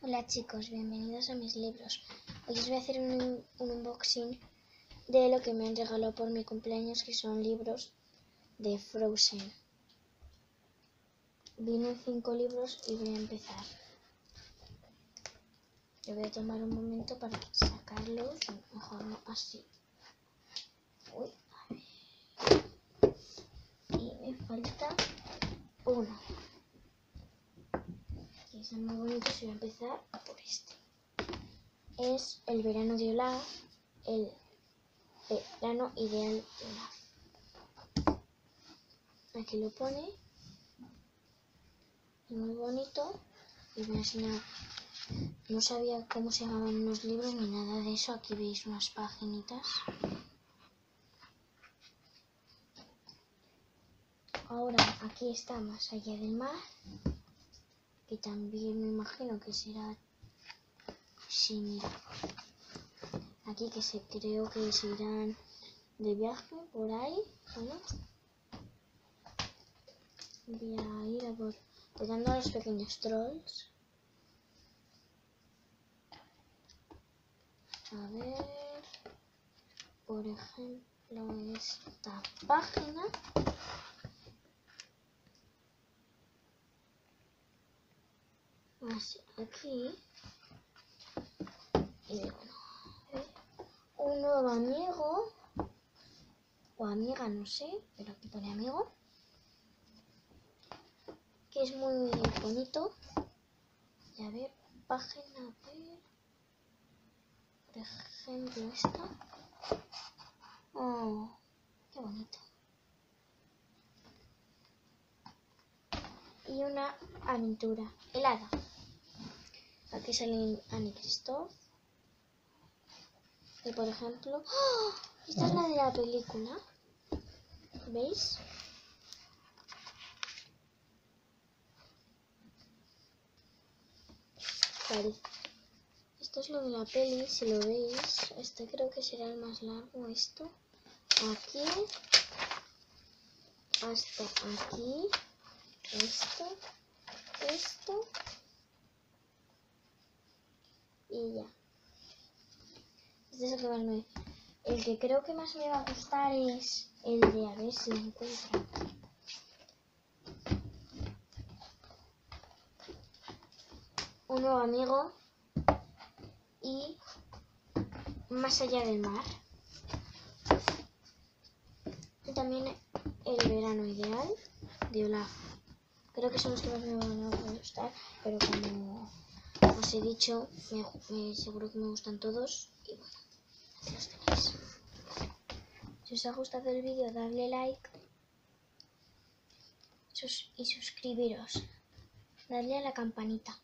Hola chicos, bienvenidos a mis libros. Hoy os voy a hacer un unboxing de lo que me han regalado por mi cumpleaños, que son libros de Frozen. Vienen 5 libros y voy a empezar. Yo voy a tomar un momento para sacarlos, mejor no así. Uy, a ver. Y me falta uno, que es muy bonito, y voy a empezar por este. Es El verano de Olaf, el verano ideal de Olaf. Aquí lo pone, es muy bonito y voy a enseñar. No sabía cómo se llamaban unos libros ni nada de eso. Aquí veis unas paginitas. Ahora aquí está Más allá del mar, que también me imagino que será similar. Aquí creo que se irán de viaje por ahí, ¿no? Voy a ir apoyando a los pequeños trolls. A ver, por ejemplo, esta página. Así, aquí. Y bueno, un nuevo amigo o amiga, no sé, pero aquí pone amigo, que es muy bonito. Y a ver, página, a ver, por ejemplo esta. Oh, qué bonito. Y una aventura, el hada. Aquí salen Anne y Kristoff. Y por ejemplo, ¡oh!, esta es la de la película. ¿Veis? Parece. Esto es lo de la peli, si lo veis. Este creo que será el más largo, esto. Aquí. Hasta aquí. Esto. Y ya. Este es el que más el que creo que más me va a gustar es el de, a ver si lo encuentro. Un nuevo amigo y Más allá del mar. Y también El verano ideal de Olaf. Creo que son los que más me van a gustar, pero como os he dicho, seguro que me gustan todos. Y bueno, aquí los tenéis. Si os ha gustado el vídeo, dadle like y suscribiros. Dadle a la campanita.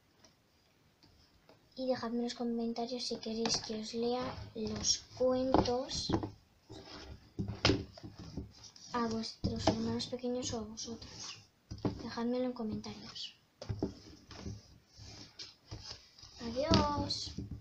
Y dejadme en los comentarios si queréis que os lea los cuentos a vuestros hermanos pequeños o a vosotros. Dejadmelo en comentarios. Adiós.